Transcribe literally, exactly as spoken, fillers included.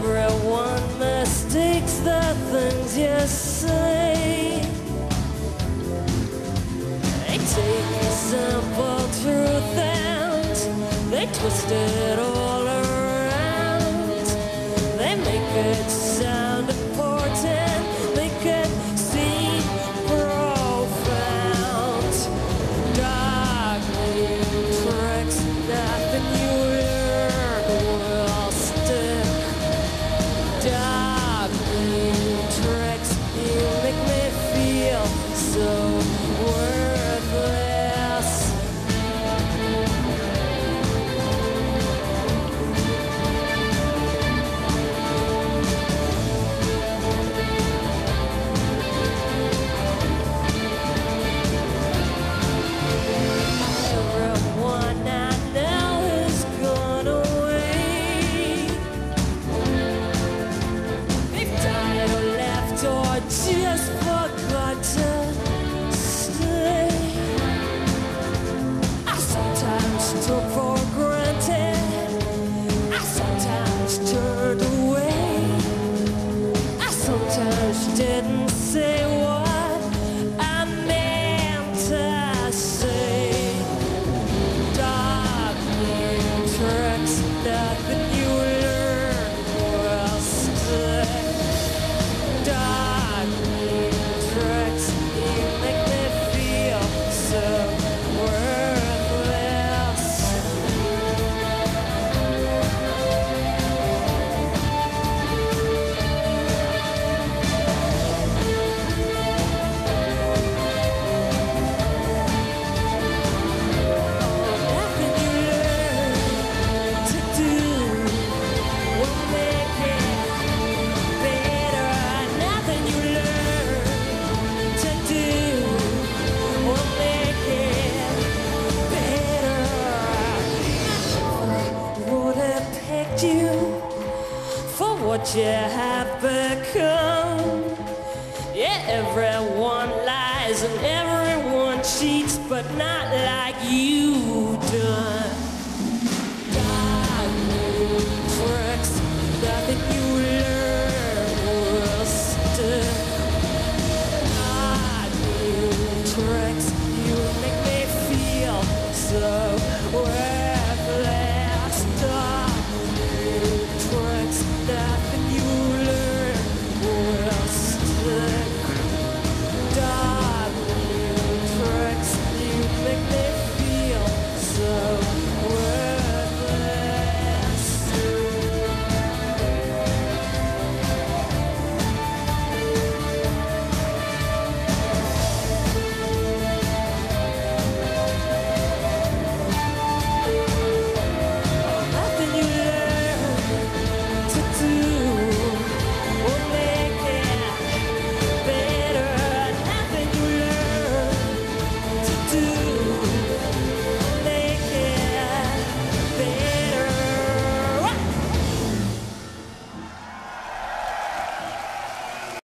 Everyone mistakes the things you say. They take simple truth and they twist it all around. They make it sound important, make it seem profound. Darkly tricks, nothing you learn will stick. Darkly tricks, you make me feel so worthless. Everyone I know has gone away. They've died or left or just forgot to stay. I sometimes took for granted, I sometimes turned away, I sometimes didn't say what I meant to say. Darkly tricks, nothing you learn will stick. Darkly tricks, you make me feel so worthless. Nothing you learn to do will make it better. Nothing you learn to do will make it better. I would have picked you for what you have become. Yeah, everyone lies and everyone cheats, but not like you done.